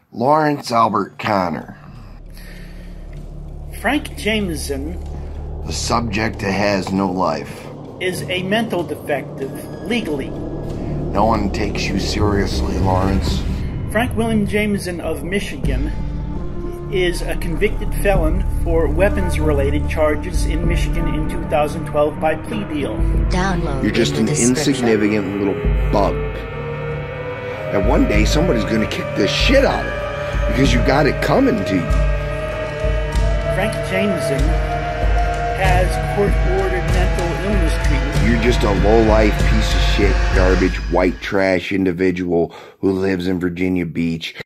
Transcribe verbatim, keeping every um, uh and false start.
Lawrence Albert Connor. Frank Jameson. The subject that has no life. Is a mental defective, legally. No one takes you seriously, Lawrence. Frank William Jameson of Michigan is a convicted felon for weapons-related charges in Michigan in two thousand twelve by plea deal. Download. You're just an insignificant little bug. And one day somebody's gonna kick the shit out of you because you got it coming to you. Frank Jameson has court-ordered mental illness treatment. You're just a low-life piece of shit, garbage, white trash individual who lives in Virginia Beach.